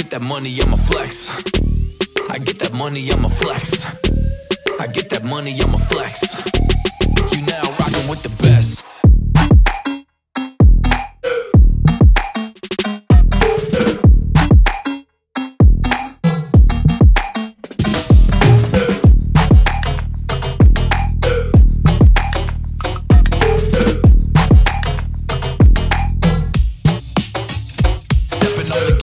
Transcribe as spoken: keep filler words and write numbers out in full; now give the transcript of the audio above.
get that money, I'ma flex. I get that money, I'ma flex. I get that money, I'ma flex. You now rockin' with the best.